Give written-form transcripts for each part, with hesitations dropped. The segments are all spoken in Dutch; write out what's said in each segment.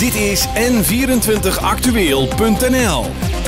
Dit is N24actueel.nl.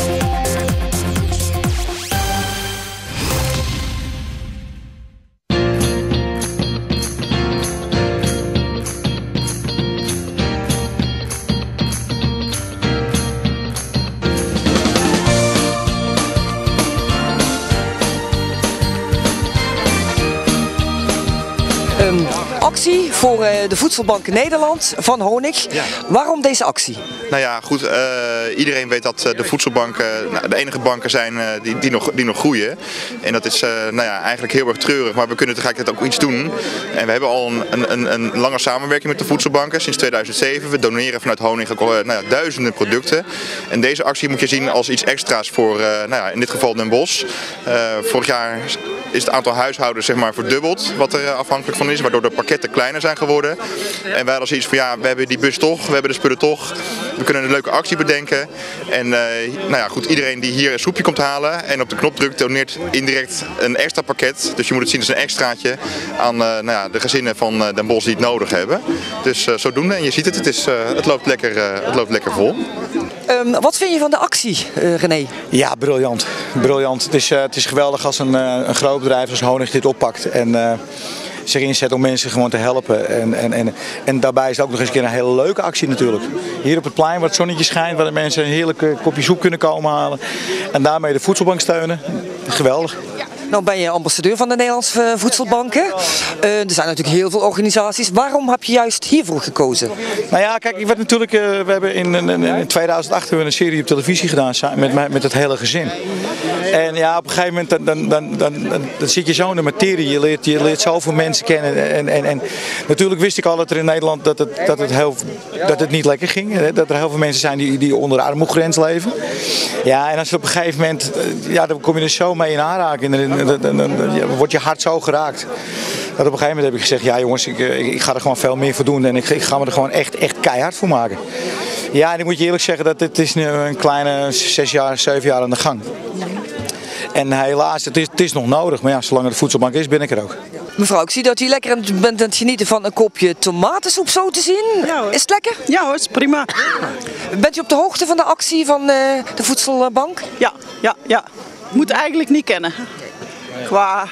Actie voor de Voedselbank Nederland van Honig. Ja. Waarom deze actie? Nou ja, goed. Iedereen weet dat de voedselbanken de enige banken zijn die nog groeien. En dat is eigenlijk heel erg treurig, maar we kunnen tegelijkertijd ook iets doen. En we hebben al een lange samenwerking met de voedselbanken sinds 2007. We doneren vanuit Honig duizenden producten. En deze actie moet je zien als iets extra's voor, in dit geval Den Bosch. Vorig jaar is het aantal huishoudens verdubbeld wat er afhankelijk van is, waardoor de pakketten kleiner zijn geworden. En wij hadden zoiets van we hebben die bus toch, we hebben de spullen toch. We kunnen een leuke actie bedenken. En iedereen die hier een soepje komt halen en op de knop drukt, doneert indirect een extra pakket. Dus je moet het zien als een extraatje aan de gezinnen van Den Bosch die het nodig hebben. Dus zodoende, en je ziet het loopt lekker vol. Wat vind je van de actie, René? Ja, briljant. Briljant. Het is geweldig als een groot bedrijf als Honig dit oppakt en zich inzet om mensen gewoon te helpen. En daarbij is het ook nog eens een keer een hele leuke actie natuurlijk. Hier op het plein waar het zonnetje schijnt, waar de mensen een heerlijk kopje soep kunnen komen halen. En daarmee de voedselbank steunen. Geweldig. Nou ben je ambassadeur van de Nederlandse voedselbanken. Er zijn natuurlijk heel veel organisaties. Waarom heb je juist hiervoor gekozen? Nou ja, kijk, we hebben in 2008 hebben we een serie op televisie gedaan met het hele gezin. En ja, op een gegeven moment dan zit je zo in de materie. Je leert zoveel mensen kennen. En natuurlijk wist ik al dat er in Nederland dat het niet lekker ging. Dat er heel veel mensen zijn die onder de armoegrens leven. Ja, en als je op een gegeven moment, dan kom je er zo mee in aanraking. Dan wordt je hart zo geraakt. Dat op een gegeven moment heb ik gezegd, ja jongens, ik ga er gewoon veel meer voor doen. En ik ga me er gewoon echt keihard voor maken. Ja, en ik moet je eerlijk zeggen dat dit is nu een kleine 6 jaar, 7 jaar aan de gang. En helaas, het is nog nodig. Maar ja, zolang er de voedselbank is, ben ik er ook. Mevrouw, ik zie dat u lekker bent aan het genieten van een kopje tomatensoep zo te zien. Ja, is het lekker? Ja hoor, is prima. Bent u op de hoogte van de actie van de voedselbank? Ja. Moet eigenlijk niet kennen. Qua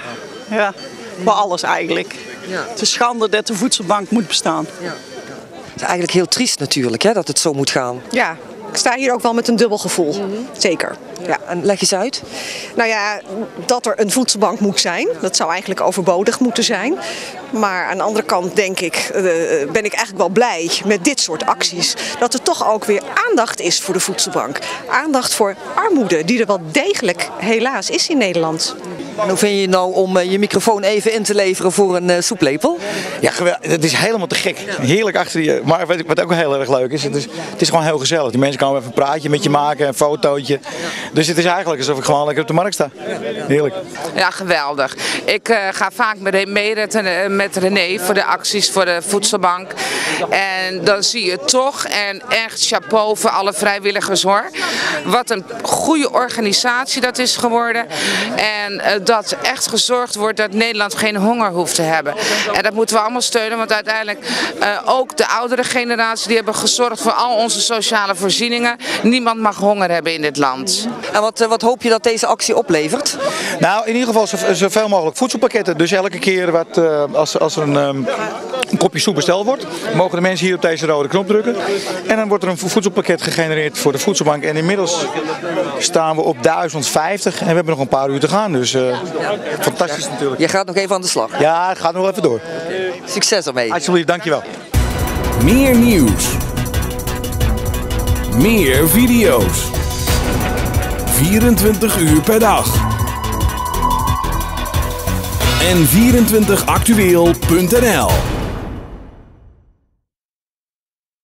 alles eigenlijk. Ja. Het is schande dat de voedselbank moet bestaan. Ja. Het is eigenlijk heel triest natuurlijk dat het zo moet gaan. Ja. Ik sta hier ook wel met een dubbel gevoel. Zeker. Ja, en leg eens uit. Nou ja, dat er een voedselbank moet zijn, dat zou eigenlijk overbodig moeten zijn. Maar aan de andere kant ben ik eigenlijk wel blij met dit soort acties. Dat er toch ook weer aandacht is voor de voedselbank. Aandacht voor armoede, die er wel degelijk helaas is in Nederland. En hoe vind je nou om je microfoon even in te leveren voor een soeplepel? Ja, het is helemaal te gek. Heerlijk achter je. Maar wat ook heel erg leuk is, het is gewoon heel gezellig. Die mensen komen even een praatje met je maken, een fotootje. Dus het is eigenlijk alsof ik gewoon lekker op de markt sta. Heerlijk. Ja, geweldig. Ik ga vaak met René voor de acties voor de voedselbank. En dan zie je toch, en echt chapeau voor alle vrijwilligers hoor. Wat een goede organisatie dat is geworden. En dat echt gezorgd wordt dat Nederland geen honger hoeft te hebben. En dat moeten we allemaal steunen, want uiteindelijk ook de oudere generatie die hebben gezorgd voor al onze sociale voorzieningen. Niemand mag honger hebben in dit land. En wat hoop je dat deze actie oplevert? Nou, in ieder geval zoveel mogelijk voedselpakketten. Dus elke keer als er een kopje soep besteld wordt, mogen de mensen hier op deze rode knop drukken. En dan wordt er een voedselpakket gegenereerd voor de voedselbank. En inmiddels staan we op 1050 en we hebben nog een paar uur te gaan. Dus fantastisch natuurlijk. Je gaat nog even aan de slag. Ja, het gaat nog even door. Succes ermee. Alsjeblieft, dankjewel. Meer nieuws. Meer video's. 24 uur per dag. N24actueel.nl